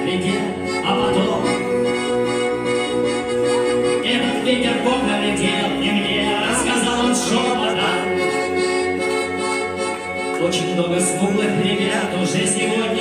вдалеке, а потом этот ветер пролетел, и мне рассказал он шепотом. Очень много смуглых ребят уже сегодня